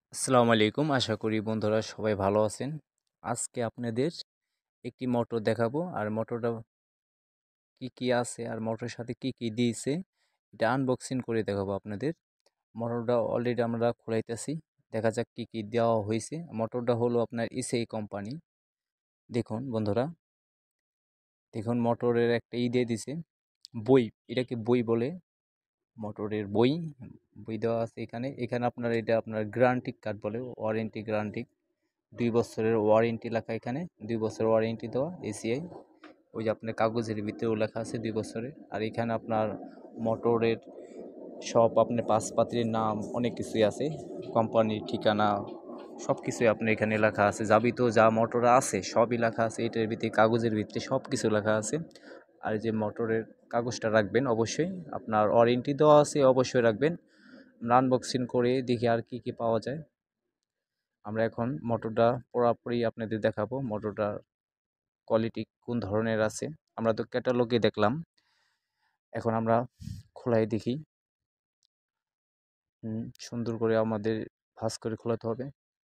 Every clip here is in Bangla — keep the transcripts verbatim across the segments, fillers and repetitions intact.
আসসালামু আলাইকুম। আশা করি বন্ধুরা সবাই ভালো আছেন। আজকে আপনাদের একটি মোটর দেখাবো আর মোটরটা কি কি আছে আর মোটরের সাথে কি কি দিয়েছে এটা আনবক্সিং করে দেখাবো আপনাদের। মোটরটা অলরেডি আমরা খোলাইতেছি, দেখা যাক কি কি দেওয়া হয়েছে। মোটরটা হলো আপনার ইসেই কোম্পানি। দেখুন বন্ধুরা, দেখুন মোটরের একটা ই দিয়ে দিছে বই, এটাকে বই বলে, মোটরের বই বই দেওয়া আছে এখানে। এখানে আপনার এটা আপনার গ্যারান্টি কার্ড বলে, ওয়ারেন্টি গ্যারান্টি, দুই বছরের ওয়ারেন্টি লেখা এখানে, দুই বছর ওয়ারেন্টি দেওয়া এসিআই। ওই যে আপনার কাগজের ভিতরেও লেখা আছে দুই বছরের। আর এখানে আপনার মোটরের সব আপনার পাসপাত্রীর নাম অনেক কিছুই আছে, কোম্পানির ঠিকানা সব কিছুই আপনার এখানে লেখা আছে। যাবতীয় যা মোটর আছে সবই লেখা আছে এটার ভিতরে, কাগজের ভিতরে সব কিছু লেখা আছে। আর যে মোটরের কাগজটা রাখবেন অবশ্যই, আপনার ওয়ারেন্টি দেওয়া আছে অবশ্যই রাখবেন। আনবক্সিং করে দেখি আর কি কি পাওয়া যায়। আমরা এখন মোটরটা পুরোপুরি আপনাদের দেখাবো, মোটরটার কোয়ালিটি কোন ধরনের আছে। আমরা তো ক্যাটালগে দেখলাম, এখন আমরা খোলাই দেখি। হুম, সুন্দর করে আমাদের ভাঁজ করে খোলাতে হবে।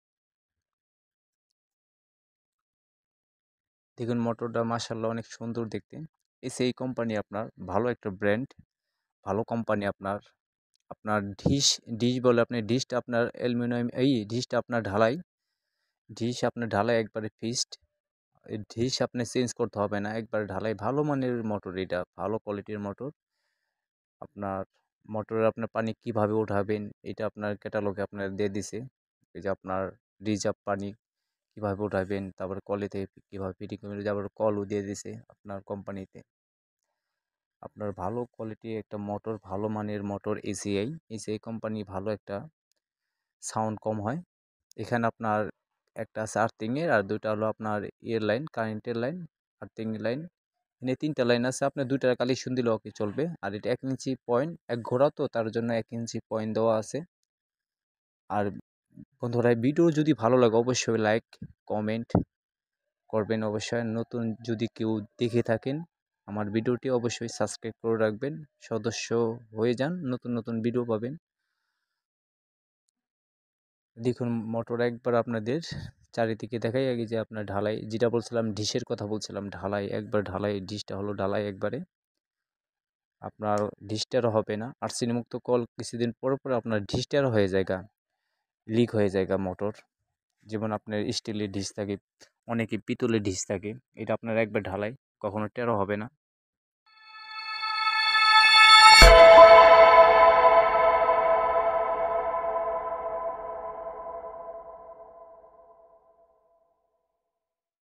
দেখুন মোটরটা মাশাআল্লাহ অনেক সুন্দর দেখতে। এসি কোম্পানি আপনার ভালো একটা ব্র্যান্ড, ভালো কোম্পানি আপনার। আপনার ডিশ ডিশ বলে, আপনি ডিশটা আপনার অ্যালুমিনিয়াম, এই ডিশটা আপনার ঢালাই, ডিশ আপনার ঢালাই একবারে ফিক্সড। এই ডিশ আপনি চেঞ্জ করতে হবে না, একবারে ঢালাই। ভালো মানের মোটর, এটা ভালো কোয়ালিটির মোটর। আপনার মোটরে আপনার পানি কিভাবে উঠাবেন এটা আপনার ক্যাটালগে আপনার দিয়ে দিছে। এই যে আপনার রিজার্ভ পানি কিভাবে উঠাবেন, তারপর কলেতে কিভাবে ফিটিং করবেন, তারপর কলও দিয়ে দিছে আপনার কোম্পানিতে। আপনার ভালো কোয়ালিটির একটা মোটর, ভালো মানের মোটর এসিআই, এসিআই কোম্পানি ভালো একটা সাউন্ড কম হয়। এখানে আপনার একটা আছে আর্থিংয়ের, আর দুইটা হলো আপনার ইয়ের লাইন, কারেন্টের লাইন, আর্থিং লাইন। এখানে তিনটা লাইন আছে, আপনার দুইটার কালেকশন দিলে ওকে চলবে। আর এটা এক ইঞ্চি পয়েন্ট, এক ঘোড়া তো তার জন্য এক ইঞ্চি পয়েন্ট দেওয়া আছে। আর বন্ধুরা ভিডিও যদি ভালো লাগে অবশ্যই লাইক কমেন্ট করবেন। অবশ্যই নতুন যদি কেউ দেখে থাকেন আমার ভিডিওটি অবশ্যই সাবস্ক্রাইব করে রাখবেন, সদস্য হয়ে যান, নতুন নতুন ভিডিও পাবেন। দেখুন মোটর একবার আপনাদের চারিদিকে দেখাই। আগে যে আপনার ঢালাই, যেটা বলছিলাম ডিশের কথা বলছিলাম, ঢালাই একবার, ঢালাই ডিশটা হলো ঢালাই একবারে। আপনার ডিশটারও হবে না, আর্সেনি মুক্ত কল কিছুদিন পরে পরে আপনার ডিশটারও হয়ে যায়গা, লিক হয়ে যায়গা মোটর। যেমন আপনার স্টিলের ডিশ থাকে, অনেকে পিতলের ডিশ থাকে, এটা আপনার একবার ঢালাই, কখনো টেরো হবে না।